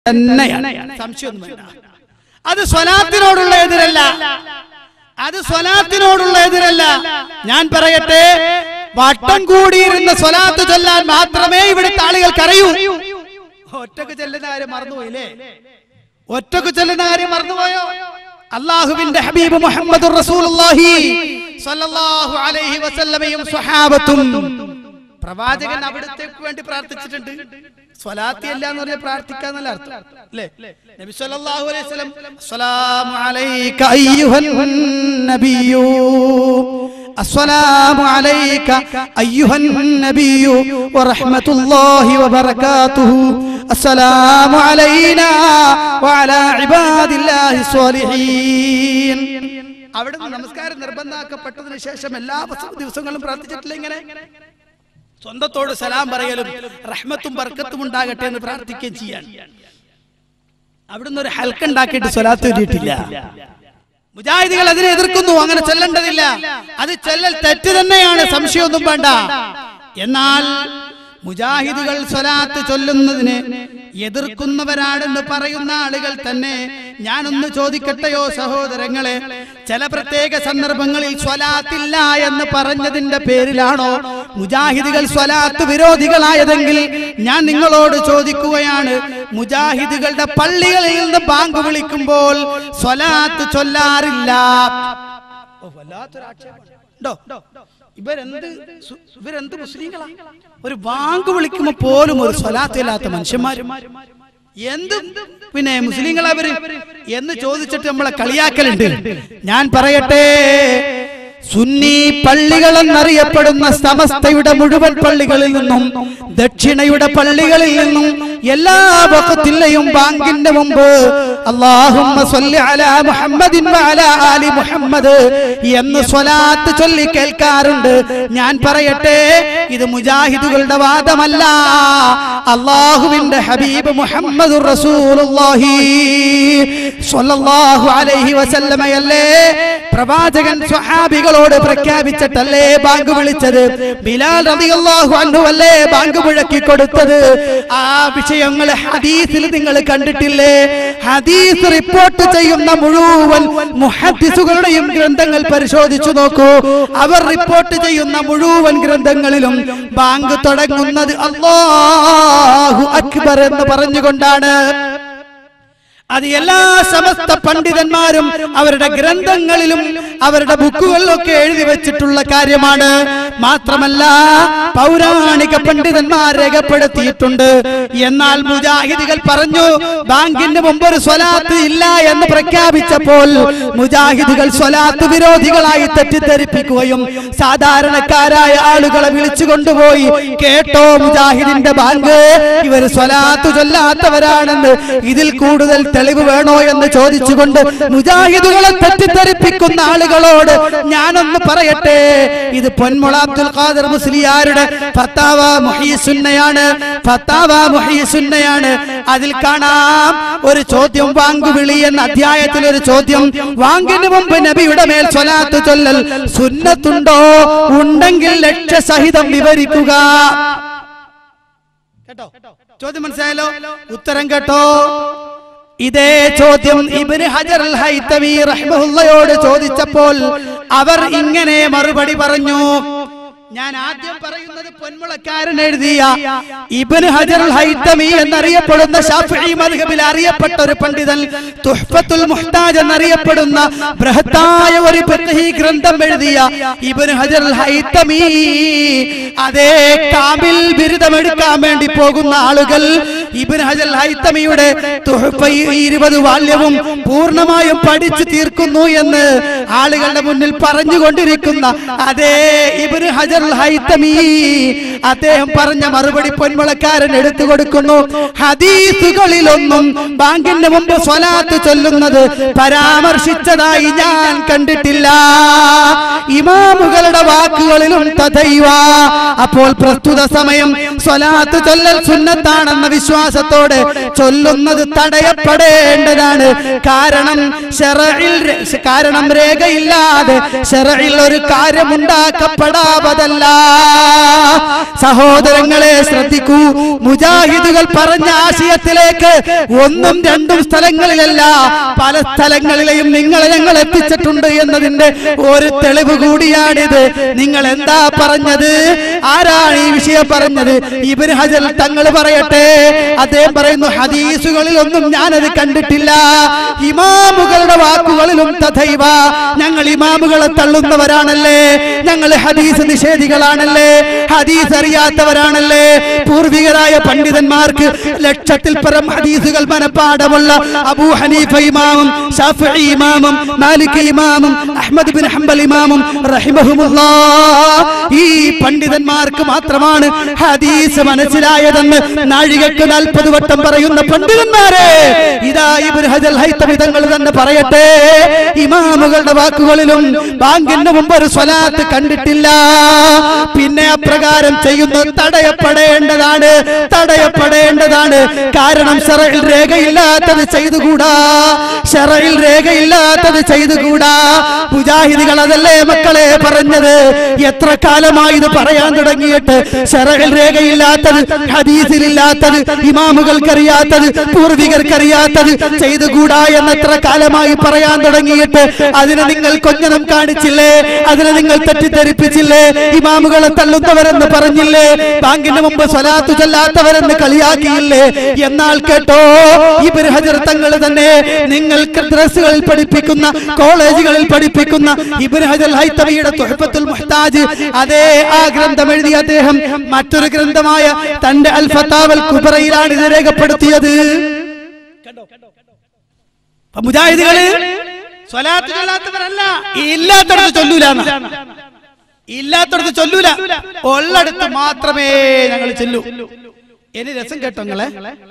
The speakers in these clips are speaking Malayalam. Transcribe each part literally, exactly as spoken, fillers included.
തന്നെയാണ്, സംശയമൊന്നുമില്ല. അത് സ്വലാത്തിനോടുള്ള എതിരല്ല, അത് സ്വലാത്തിനോടുള്ള എതിരല്ല. ഞാൻ പറയട്ടെ, വട്ടം കൂടിയിരുന്ന സ്വലാത്ത് ചൊല്ലാൻ മാത്രമേ ഇവിടുത്തെ ആളുകൾക്ക് അറിയൂ. ഒറ്റക്ക് ചെല്ലുന്ന കാര്യം മറന്നുപോയില്ലേ? ഒറ്റക്ക് ചെല്ലുന്ന കാര്യം മറന്നുപോയോ? അല്ലാഹുവിന്റെ ഹബീബ് മുഹമ്മദുർ റസൂലുള്ളാഹി സ്വല്ലല്ലാഹു അലൈഹി വസല്ലമയും സ്വഹാബത്തും പ്രവാചകൻ അവിടത്തേക്ക് വേണ്ടി പ്രാർത്ഥിച്ചിട്ടുണ്ട്. സ്വലാത്തി അല്ല എന്ന് പറഞ്ഞാൽ പ്രാർത്ഥിക്കാന്നല്ല അർത്ഥം അല്ലേ? നബി സല്ലല്ലാഹു അലൈഹി വസല്ലം അസ്സലാമു അലൈക അയ്യുഹൻ നബിയ്യു അസ്സലാമു അലൈക അയ്യുഹൻ നബിയ്യു വറഹ്മത്തുള്ളാഹി വബറകാതുഹു അസ്സലാമു അലൈനാ വഅലാ ഇബാദില്ലാഹി സ്വാലിഹീൻ. അവിടെ നമസ്കാരം നിർബന്ധമാക്കപ്പെട്ടതിന് ശേഷം എല്ലാ ദിവസങ്ങളും പ്രാർത്ഥിച്ചിട്ടില്ല ഇങ്ങനെ? സ്വന്തത്തോട് സലാം പറയലും റഹ്മത്തും ബർക്കത്തും ഉണ്ടാകട്ടെ എന്ന് പ്രാർത്ഥിക്കുകയും ചെയ്യാൻ അവിടുന്ന് ഒരു ഹൽക്ക ഉണ്ടാക്കിയിട്ട് സ്വലാത്ത് ചൊല്ലിയിട്ടില്ല. മുജാഹിദികൾ അതിനെ എതിർക്കുന്നു, അങ്ങനെ ചെല്ലേണ്ടതില്ല, അത് ചെല്ലൽ തെറ്റ് തന്നെയാണ്, സംശയമൊന്നും വേണ്ട. എന്നാൽ മുജാഹിദുകൾ സ്വലാത്ത് ചൊല്ലുന്നതിനെ എതിർക്കുന്നവരാണെന്ന് പറയുന്ന ആളുകൾ തന്നെ ഞാനൊന്ന് ചോദിക്കട്ടെയോ സഹോദരങ്ങളെ, ചില പ്രത്യേക സന്ദർഭങ്ങളിൽ സ്വലാത്തില്ല എന്ന് പറഞ്ഞതിന്റെ പേരിലാണോ മുജാഹിദുകൾ സ്വലാത്ത് വിരോധികളായതെങ്കിൽ ഞാൻ നിങ്ങളോട് ചോദിക്കുകയാണ്, മുജാഹിദുകളുടെ പള്ളികളിൽ നിന്ന് ബാങ്ക് വിളിക്കുമ്പോൾ സ്വലാത്ത് ചൊല്ലാറില്ല. ഇവരെന്ത് ഇവരെന്ത് മുസ്ലിങ്ങളാ? ഒരു ബാങ്ക് വിളിക്കുമ്പോ പോലും ഒരു സ്വലാത്തില്ലാത്ത മനുഷ്യന്മാരും എന്ത് പിന്നെ മുസ്ലിങ്ങളവര് എന്ന് ചോദിച്ചിട്ട് നമ്മളെ കളിയാക്കലുണ്ട്. ഞാൻ പറയട്ടെ, സുന്നി പള്ളികൾ എന്നറിയപ്പെടുന്ന സമസ്തയുടെ മുഴുവൻ പള്ളികളിൽ നിന്നും ദക്ഷിണയുടെ പള്ളികളിൽ നിന്നും എല്ലാ വഖത്തിലെയും ബാങ്കിന്റെ മുമ്പ് അല്ലാഹുമ്മ സ്വല്ലി അലാ മുഹമ്മദിൻ വഅലാ ആലി മുഹമ്മദ് എന്ന് സ്വലാത്ത് ചൊല്ലി കേൾക്കാറുണ്ട്. ഞാൻ പറയട്ടെ, ഇത് മുജാഹിദുകളുടെ വാദമല്ല, അല്ലാഹുവിന്റെ ഹബീബ് മുഹമ്മദുർ റസൂലുള്ളാഹി സ്വല്ലല്ലാഹു അലൈഹി വസല്ലമയല്ലേ പ്രവാചകൻ സ്വഹാബികളോട് പ്രഖ്യാപിച്ചിട്ടല്ലേ ബാങ്ക് വിളിച്ചത്? ബിലാൽ റളിയല്ലാഹു അൻഹു അല്ലേ ബാങ്ക് മുഴക്കി കൊടുത്തത്? ആ വിഷയങ്ങൾ ഹദീസിൽ നിങ്ങൾ കണ്ടിട്ടില്ലേ? ഹദീസ് റിപ്പോർട്ട് ചെയ്യുന്ന മുഴുവൻ മുഹദ്ദിസുകളുടെയും ഗ്രന്ഥങ്ങൾ പരിശോധിച്ചു നോക്കൂ. അവർ റിപ്പോർട്ട് ചെയ്യുന്ന മുഴുവൻ ഗ്രന്ഥങ്ങളിലും ബാങ്ക് തുടങ്ങുന്നത് അല്ലാഹു അക്ബർ എന്ന് പറഞ്ഞുകൊണ്ടാണ്. അത് എല്ലാ സമസ്ത പണ്ഡിതന്മാരും അവരുടെ ഗ്രന്ഥങ്ങളിലും അവരുടെ ബുക്കുകളിലൊക്കെ എഴുതി വെച്ചിട്ടുള്ള കാര്യമാണ്. മാത്രമല്ല പൗരാണിക പണ്ഡിതന്മാർ രേഖപ്പെടുത്തിയിട്ടുണ്ട്. എന്നാൽ മുജാഹിദികൾ പറഞ്ഞു ബാങ്കിന്റെ മുമ്പ് ഒരു സ്വലാത്ത് ഇല്ല എന്ന് പ്രഖ്യാപിച്ചപ്പോൾ മുജാഹിദികൾ സ്വലാത്ത് വിരോധികളായി തെറ്റിദ്ധരിപ്പിക്കുകയും സാധാരണക്കാരായ ആളുകളെ വിളിച്ചു കൊണ്ടുപോയി, കേട്ടോ മുജാഹിദിന്റെ ബാങ്ക്, ഇവർ സ്വലാത്ത് ചൊല്ലാത്തവരാണെന്ന്, ഇതിൽ കൂടുതൽ തെളിവ് വേണോ എന്ന് ചോദിച്ചുകൊണ്ട് മുജാഹിദുകളെ തെറ്റിദ്ധരിപ്പിക്കുന്ന ആളുകളോട് ഞാനൊന്ന് പറയട്ടെ, ഇത് പൊന്മുള അബ്ദുൽ ഖാദിർ മുസ്ലിയാരുടെ ഫത്താവ മുഹീസുന്നയാണ്, ഫത്താവ മുഹീസുന്നയാണ്. അതിൽ കാണാം ഒരു ചോദ്യം, വാങ്ക് വിളി എന്ന അധ്യായത്തിൽ ഒരു ചോദ്യം, വാങ്കിന് മുമ്പ് നബിയുടെ മേൽ സ്വലാത്ത് ചൊല്ലൽ സുന്നത്തുണ്ടോ? ഉണ്ടെങ്കിൽ ലക്ഷ്യസഹിതം വിവരിക്കുക. കേട്ടോ ചോദ്യം? മനസ്സിലായല്ലോ? ഉത്തരം കേട്ടോ? ഇതേ ചോദ്യം ഇബ്നു ഹജർ അൽ ഹൈതമി റഹിമഹുള്ളയോട് ചോദിച്ചപ്പോൾ അവർ ഇങ്ങനെ മറുപടി പറഞ്ഞു. ഞാൻ ആദ്യം പറയുന്നത് പൊന്മുളക്കാരൻ എഴുതിയ ഇബ്നു ഹജർ അൽ ഹൈതമി എന്നറിയപ്പെടുന്ന ശാഫിഈ മദ്ഹബിൽ അറിയപ്പെട്ട ഒരു പണ്ഡിതൻ തുഹ്ഫത്തുൽ മുഹ്താജ് എന്നറിയപ്പെടുന്ന ബൃഹത്തായ ഒരു ഫിഖ്ഹി ഗ്രന്ഥം എഴുതിയ ഇബ്നു ഹജർ അൽ ഹൈതമി, അതേ കാമിൽ ബിരുദം എടുക്കാൻ വേണ്ടി പോകുന്ന ആളുകൾ ഇബ്നു ഹജർ അൽ ഹൈതമിയുടെ തുഹ്ഫ ഇരുപത് വാല്യവും പൂർണ്ണമായും പഠിച്ചു തീർക്കുന്നു എന്ന് ആളുകളുടെ മുന്നിൽ പറഞ്ഞുകൊണ്ടിരിക്കുന്ന അതേ ഇബ്നു ഹജർ അൽ ഹൈതമി അദ്ദേഹം പറഞ്ഞ മറുപടി പൊന്മുളക്കാരൻ എടുത്തു കൊടുക്കുന്നു. ഹദീസുകളിലൊന്നും ബാങ്കിന്റെ മുമ്പ് സ്വലാത്ത് ചൊല്ലുന്നത് പരാമർശിച്ചതായി ഞാൻ കണ്ടിട്ടില്ല. ഇമാമുകളുടെ വാക്കുകളിലും തദൈവ. അപ്പോൾ പ്രസ്തുത സമയം സ്വലാത്ത് ചൊല്ലൽ സുന്നത്താണെന്ന വിശ്വാസത്തോടെ ചൊല്ലുന്നത് തടയപ്പെടേണ്ടതാണ്. കാരണം ശറഇൽ കാരണം രേഖയില്ലാതെ ശറഇൽ ഒരു കാര്യം ഉണ്ടാക്കപ്പെടാതെ അവരല്ല. സഹോദരങ്ങളെ ശ്രദ്ധിക്കൂ, മുജാഹിദുകൾ പറഞ്ഞ ആശയത്തിലേക്ക് ഒന്നും രണ്ടും സ്ഥലങ്ങളിലല്ല പല സ്ഥലങ്ങളിലെയും നിങ്ങളെ ഞങ്ങൾ എത്തിച്ചിട്ടുണ്ട് എന്നതിന്റെ ഒരു തെളിവ് കൂടിയാണിത്. നിങ്ങൾ എന്താ പറഞ്ഞത്? ആരാണ് ഈ വിഷയം പറഞ്ഞത്? ഇബ്നു ഹജർ തങ്ങൾ പറയട്ടെ. അദ്ദേഹം പറയുന്നു, ഹദീസുകളിൽ ഒന്നും ഞാനത് കണ്ടിട്ടില്ല, ഇമാമുകളുടെ വാക്കുകളിലും തഥൈവ. ഞങ്ങൾ ഇമാമുകളെ തള്ളുന്നവരാണല്ലേ, ഞങ്ങൾ ഹദീസ് നിഷേധികളാണല്ലേ, ഹദീസ് അറിയാത്തവരാണല്ലേ. പൂർവികരായ പണ്ഡിതന്മാർക്ക് ലക്ഷത്തിൽ പരം ഹദീസുകൾ മനപ്പാഠമുള്ള അബൂ ഹനീഫ ഇമാമും ശാഫിഈ ഇമാമും മാലിക് ഇമാമും അഹ്മദ് ബിൻ ഹംബൽ ഇമാമും റഹിമഹുമുല്ലാഹ്, ഈ പണ്ഡിതന്മാർക്ക് മാത്രമാണ് ഹദീസ് മനസ്സിലായതെന്ന് നാഴികക്ക് നാൽപ്പത് വട്ടം പറയുന്ന പണ്ഡിതന്മാരെ ഇതാ ഇബ്നു ഹജർ ഹൈതമി തങ്ങൾ തന്നെ പറയട്ടെ, ഇമാമുകളുടെ വാക്കുകളിലും ബാങ്കിന് മുമ്പ് ഒരു സ്വലാത്ത് കണ്ടിട്ടില്ല. പിന്നെ അപ്രകാരം ചെയ്യുന്നത് തടയപ്പെടേണ്ടതാണ്, തടയപ്പെടേണ്ടതാണ്. കാരണം ശറഇൽ രേഖയില്ലാത്തത് ചെയ്തുകൂടാ, ശറഇൽ രേഖയില്ലാത്തത് ചെയ്തുകൂടാ. മുജാഹിദുകൾ അതല്ലേ മക്കളെ പറഞ്ഞത്? എത്ര കാലമായി ഇത് പറയാൻ തുടങ്ങിയിട്ട്? ശറഇൽ രേഖയില്ലാത്തത്, ഹദീസിലില്ലാത്തത്, ഇമാമുകൾക്കറിയാത്തത്, പൂർവികർക്കറിയാത്തത് ചെയ്തുകൂടാ എന്നെത്ര കാലമായി പറയാൻ തുടങ്ങിയിട്ട് അതിനെ നിങ്ങൾ കൊഞ്ഞനം കാണിച്ചില്ലേ? അതിനെ നിങ്ങൾ തെറ്റിദ്ധരിപ്പിച്ചില്ലേ? ഇമാമുകളെ തള്ളുന്നവരെന്ന് പറഞ്ഞില്ലേ? ബാങ്കിന് മുമ്പ് സ്വലാത്ത് ചൊല്ലാത്തവരെന്ന് കളിയാക്കിയില്ലേ? എന്നാൽ കേട്ടോ, ഇബ്നു ഹജർ തങ്ങൾ തന്നെ നിങ്ങൾക്ക് ദർസുകളിൽ പഠിപ്പിക്കുന്ന, കോളേജുകളിൽ പഠിപ്പിക്കുന്ന ഇബ്നു ഹജർ ഹൈതമിയുടെ തുഹ്ഫത്തുൽ മുഹ്താജ്, അതേ ആ ഗ്രന്ഥം എഴുതിയ അദ്ദേഹം മറ്റൊരു ഗ്രന്ഥമായ തന്റെ അൽ ഫതാവൽ കുബറയിലാണ് ഇത് രേഖപ്പെടുത്തിയത്. മുജാഹിദുകള് സ്വലാത്ത് ചൊല്ലാത്തവരല്ല, ഇല്ലാത്തടത്ത് ചൊല്ലൂല, ഇല്ലാത്തടത്ത് ചൊല്ലൂല, ഉള്ളടത്ത് മാത്രമേ ഞങ്ങൾ ചൊല്ലൂ. ഇനി രസം കേട്ടോ നിങ്ങളെ,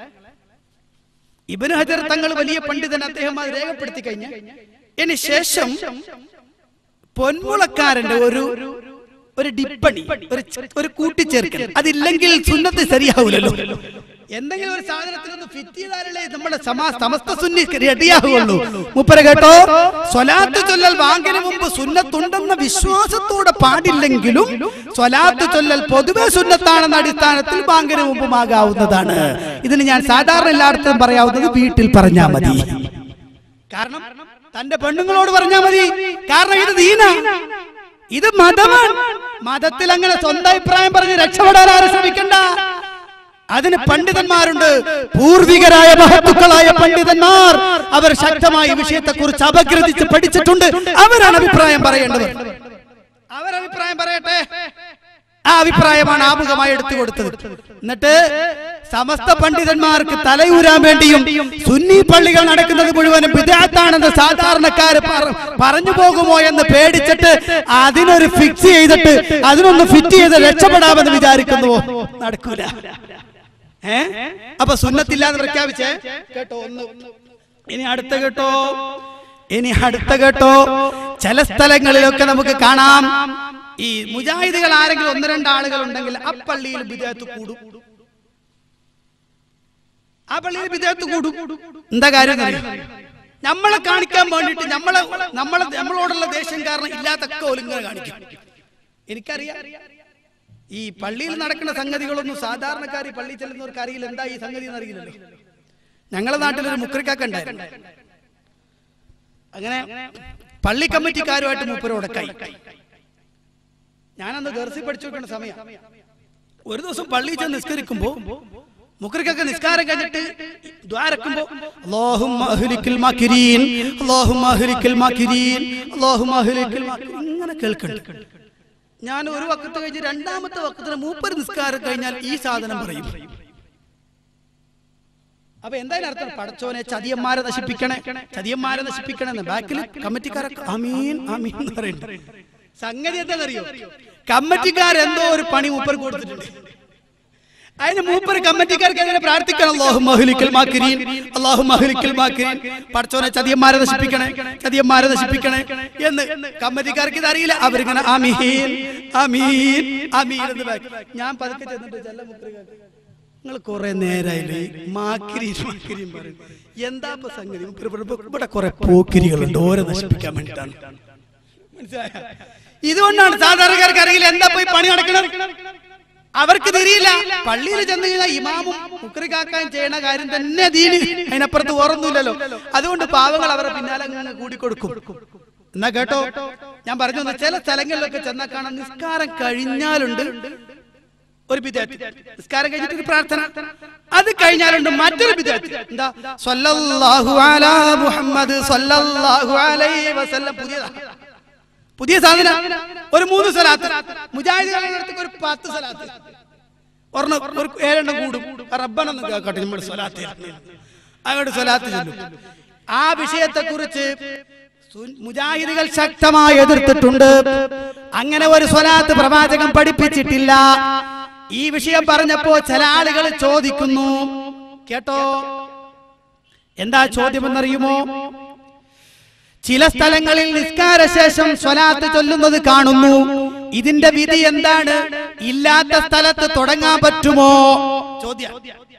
ഇബ്നു ഹജർ തങ്ങൾ വലിയ പണ്ഡിതൻ, അദ്ദേഹം അത് രേഖപ്പെടുത്തി കഴിഞ്ഞ ഇനി ശേഷം പൊന്മുളക്കാരന്റെ ഒരു ഒരു ഡിപ്പണി, ഒരു കൂട്ടിച്ചേർക്കൽ, അതില്ലെങ്കിൽ സുന്നത്ത് ശരിയാവൂലല്ലോ. എന്തെങ്കിലും ഒരു സാധനത്തിനൊന്ന് ഫിറ്റ് ചെയ്താലല്ലേ നമ്മുടെ സമസ്ത സുന്നി റെഡിയാവുള്ളൂ. മുപ്പര കേട്ടോ, സ്വലാത്ത് ചൊല്ലൽ ബാങ്കിന് മുമ്പ് സുന്നത്തുണ്ടെന്ന വിശ്വാസത്തോടെ പാടില്ലെങ്കിലും സ്വലാത്ത് ചൊല്ലൽ പൊതുവെ സുന്നത്താണെന്ന അടിസ്ഥാനത്തിൽ ബാങ്കിന് മുമ്പുമാകാവുന്നതാണ്. ഇതിന് ഞാൻ സാധാരണ എല്ലായിടത്തും പറയാവുന്നത് വീട്ടിൽ പറഞ്ഞാൽ മതി. കാരണം തന്റെ പെണ്ണുങ്ങളോട് പറഞ്ഞാൽ മതി. കാരണം ഇത് ദീന, ഇത് മതമാണ്. മതത്തിൽ അങ്ങനെ സ്വന്തം അഭിപ്രായം പറഞ്ഞ് രക്ഷപ്പെടാൻ ആരും ശ്രമിക്കണ്ട. അതിന് പണ്ഡിതന്മാരുണ്ട്, പൂർവികരായ മഹത്തുക്കളായ പണ്ഡിതന്മാർ. അവർ ശക്തമായി വിഷയത്തെ കുറിച്ച് അപഗ്രഥിച്ച് പഠിച്ചിട്ടുണ്ട്. അവരാണ് അഭിപ്രായം പറയേണ്ടത്. അവരഭിപ്രായം പറയട്ടെ. ആ അഭിപ്രായമാണ് ആമുഖമായി എടുത്തു കൊടുത്തത്. എന്നിട്ട് സമസ്ത പണ്ഡിതന്മാർക്ക് തലയൂരാൻ വേണ്ടിയും സുന്നി പള്ളികൾ നടക്കുന്നത് മുഴുവനും ബിദ്അത്താണെന്ന് സാധാരണക്കാര് പറഞ്ഞു പോകുമോ എന്ന് പേടിച്ചിട്ട് അതിനൊരു ഫിക്സ് ചെയ്തിട്ട് അതിനൊന്ന് ഫിറ്റ് ചെയ്ത് രക്ഷപ്പെടാമെന്ന് വിചാരിക്കുന്നുവോ? നടക്കൂല. ഏ അപ്പൊ സുന്നത്തില്ലാന്ന് പ്രഖ്യാപിച്ചേ കേട്ടോ. ഒന്ന് ഇനി അടുത്ത കേട്ടോ, ഇനി അടുത്ത കേട്ടോ. ചില സ്ഥലങ്ങളിലൊക്കെ നമുക്ക് കാണാം, ഈ മുജാഹിദുകൾ ആരെങ്കിലും ഒന്ന് രണ്ടാളുകൾ ഉണ്ടെങ്കിൽ ആ പള്ളിയിൽ ബിദ്അത്ത് കൂടും, ആ പള്ളിയിൽ ബിദ്അത്ത് കൂടും. എന്താ കാര്യം? നമ്മളെ കാണിക്കാൻ വേണ്ടിട്ട് നമ്മളെ നമ്മളെ നമ്മളോടുള്ള ദേഷ്യം കാരണം ഇല്ലാത്തൊക്കെ ഒലിങ്ങനെ കാണിക്കും. എനിക്കറിയാം, ഈ പള്ളിയിൽ നടക്കുന്ന സംഗതികളൊന്നും സാധാരണക്കാർ ഈ പള്ളി ചെല്ലുന്നവർക്ക് അറിയില്ല. എന്താ ഈ സംഗതി എന്നറിയില്ലല്ലോ. ഞങ്ങളുടെ നാട്ടിലൊരു മുക്രിക്കാക്ക ഉണ്ടായിരുന്നു. അങ്ങനെ പള്ളി കമ്മിറ്റിക്കാരുമായിട്ട് മൂപ്പരോടക്കായി. ഞാനന്ന് ദർസി പഠിച്ചു വെക്കുന്ന സമയം ഒരു ദിവസം പള്ളിയിൽ ചെന്ന് നിസ്കരിക്കുമ്പോ മുക്രിക്കൊക്കെ നിസ്കാരം കഴിഞ്ഞിട്ട് ദ്വാരക്കുമ്പോ അല്ലാഹുമ്മ അഹ്ലിക്കിൽ മാകിരീൻ, അല്ലാഹുമ്മ അഹ്ലിക്കിൽ മാകിരീൻ, അല്ലാഹുമ്മ അഹ്ലിക്കിൽ മാകിരീൻ ഇങ്ങനെ കേൾക്കുന്നുണ്ട്. ഞാൻ ഒരു വക്കത്ത് കഴിഞ്ഞ് രണ്ടാമത്തെ വക്കത്തിന് മൂപ്പര് നിസ്കാരം കഴിഞ്ഞാൽ ഈ സാധനം പറയും. അപ്പൊ എന്തായാലും അർത്ഥം, പടച്ചോനെ ചതിയന്മാരെ നശിപ്പിക്കണേ, ചതിയന്മാരെ നശിപ്പിക്കണേ. ബാക്കിൽ കമ്മിറ്റിക്കാരൊക്കെ ആമീൻ ആമീൻ എന്ന് പറയുന്നുണ്ട്. സംഗതി എന്താണെന്നറിയോ? കമ്മിറ്റിക്കാരെന്തോ ഒരു പണി മൂപ്പർ കൊടുത്തിട്ടുണ്ട്. അതിന് മൂപ്പർ കമ്മിറ്റിക്കാർക്ക് എങ്ങനെ പ്രാർത്ഥിക്കണം? അല്ലാഹുമ്മ അഹ്ലിക്കിൽ മാകിരീൻ, അല്ലാഹുമ്മ അഹ്ലിക്കിൽ മാകിരീൻ, പടച്ചോനെ ചതിയന്മാരെ നശിപ്പിക്കണേ, ചതിയന്മാരെ നശിപ്പിക്കണേ എന്ന് കമ്മിറ്റിക്കാർക്ക് ഇതറിയില്ല. അവരിങ്ങനെ ആമീൻ ആമീൻ ആമീൻ എന്ന് പറയും. ഞാൻ പതുക്കെ ചെന്നിട്ട് ചെല്ല മൂപ്പർക്ക്, നിങ്ങൾ കുറെ നേരമായില്ലേ മാക്കിരീൻ മാക്കിരീൻ പറയും. എന്താ ഇപ്പൊ സംഗതി? ഇവിടെ കുറെ പോക്കിരികളുണ്ട്, ഓരെ നശിപ്പിക്കാൻ വേണ്ടിയിട്ടാണ്. മനസ്സിലായ? ഇതുകൊണ്ടാണ് സാധാരണക്കാർക്ക് അറിയില്ല എന്താ പോയി പണി നടക്കണം, അവർക്ക് തിരിയില്ല. പള്ളിയിൽ ചെന്ന് കഴിഞ്ഞാൽ ഇമാമും മുക്രിക്കാക്കാൻ ചെയ്യണ കാര്യം തന്നെ ദീന്, അതിനപ്പുറത്ത് ഓർമ്മയില്ലല്ലോ. അതുകൊണ്ട് പാവങ്ങൾ അവരെ പിന്നാലെ അങ്ങനെ കൂടിക്കൊടുക്കും. എന്നാ കേട്ടോ, ഞാൻ പറഞ്ഞു, ചില സ്ഥലങ്ങളിലൊക്കെ ചെന്നാൽ കാണാൻ നിസ്കാരം കഴിഞ്ഞാലുണ്ട് ഒരു ബിദ്അത്ത്, നിസ്കാരം കഴിഞ്ഞിട്ട് ഒരു പ്രാർത്ഥന, അത് കഴിഞ്ഞാലുണ്ട് മറ്റൊരു ബിദ്അത്ത്. എന്താ? സ്വല്ലല്ലാഹു അലാ മുഹമ്മദ് സ്വല്ലല്ലാഹു അലൈഹി വസല്ലം. പുതിയതാ, പുതിയ സാധനം. ഒരു മൂന്ന് സ്വലാത്ത്, മുജാഹിദുകളുടെ ഒരു പത്ത് സ്വലാത്ത്, ഒരെണ്ണം ഒരു ഏഴെണ്ണം കൂടും. റബ്ബനൊന്നും കേൾക്കട്ടെ, നമ്മൾ സ്വലാത്ത് അങ്ങോട്ട് സ്വലാത്ത് ചൊല്ലും. ആ വിഷയത്തെ കുറിച്ച് മുജാഹിദുകൾ ശക്തമായി എതിർത്തിട്ടുണ്ട്. അങ്ങനെ ഒരു സ്വലാത്ത് പ്രവാചകൻ പഠിപ്പിച്ചിട്ടില്ല. ഈ വിഷയം പറഞ്ഞപ്പോ ചില ആളുകൾ ചോദിക്കുന്നു, കേട്ടോ, എന്താ ചോദ്യം എന്നറിയുമോ? ചില സ്ഥലങ്ങളിൽ നിസ്കാര ശേഷം സ്വലാത്ത് ചൊല്ലുന്നത് കാണുന്നു, ഇതിന്റെ വിധി എന്താണ്? ഇല്ലാത്ത സ്ഥലത്ത് തുടങ്ങാൻ പറ്റുമോ? ചോദ്യം.